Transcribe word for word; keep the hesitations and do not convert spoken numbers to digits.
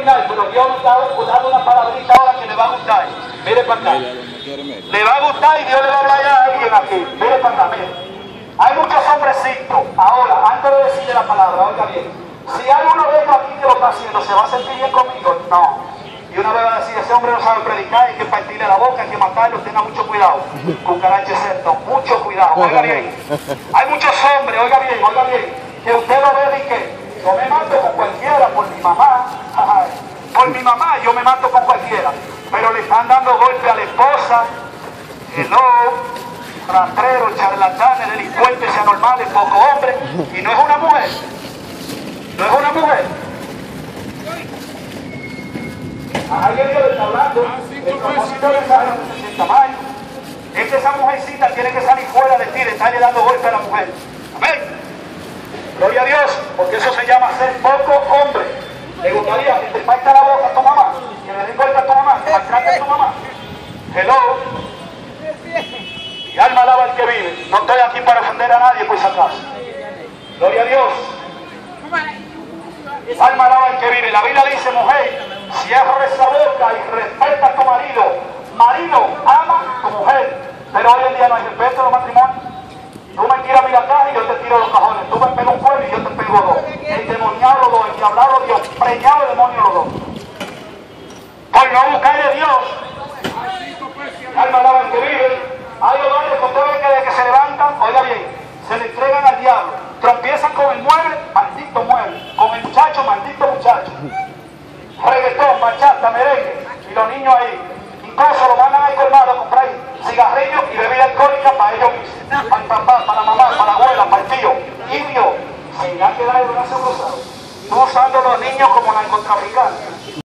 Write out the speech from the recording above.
predicar, pero Dios nos está dando una palabrita ahora que le va a gustar. Mire para acá. Le va a gustar y Dios le va a hablar a alguien aquí. Mire para acá, mire. Hay muchos hombrecitos. Ahora, antes de decirle la palabra, oiga bien. Si hay uno de ellos aquí que lo está haciendo, ¿se va a sentir bien conmigo? No. Y una vez va a decir, ese hombre no sabe predicar, hay que partirle la boca, hay que matarlo, tenga mucho cuidado. Cucaracha excepto, mucho cuidado. Oiga bien. Hay muchos hombres, oiga bien, oiga bien, que usted lo ve y que yo me mato con cualquiera, por mi mamá, ay, por mi mamá yo me mato con cualquiera, pero le están dando golpe a la esposa, hello, rastreros, charlatanes, delincuentes anormales, poco hombres, y no es una mujer, no es una mujer. Alguien Dios le está hablando, el propósito del mensaje no se sienta mal, es que esa mujercita tiene que salir fuera de ti, de estarle dando golpe a la mujer, amén. Gloria a Dios, porque eso se llama ser poco hombre. ¿Le gustaría que te parta la boca a tu mamá? Que le den golpe a tu mamá, que maltrate a tu mamá. Hello. Mi alma alaba al que vive. No estoy aquí para ofender a nadie por si acaso. Gloria a Dios. Mi alma alaba al que vive. La Biblia dice, mujer, cierra esa boca y respeta a tu marido. Marido, ama a tu mujer. Pero hoy en día no hay respeto en los matrimonios. Tú me tiras a mí la caja y yo te tiro los cajones. Tú me pegas un cuerno y yo te pego dos. El demoniado los dos, el diablado Dios, preñado de demonio los dos. Por no buscar de Dios. Alma alaba al que vive. Hay hogares que ustedes que desde que se levantan, oiga bien, se le entregan al diablo. Tropiezan con el mueble, maldito mueble. Con el muchacho, maldito muchacho. Reggaetón, bachata, merengue. Y los niños ahí. Incluso lo mandan al colmado a comprar cigarrillos y bebida alcohólica para ellos mismos. Para el papá, para la mamá, para la abuela, para el tío. Indio, sin nada que dar de brazo cruzado. Tú usando a los niños como narcotraficantes.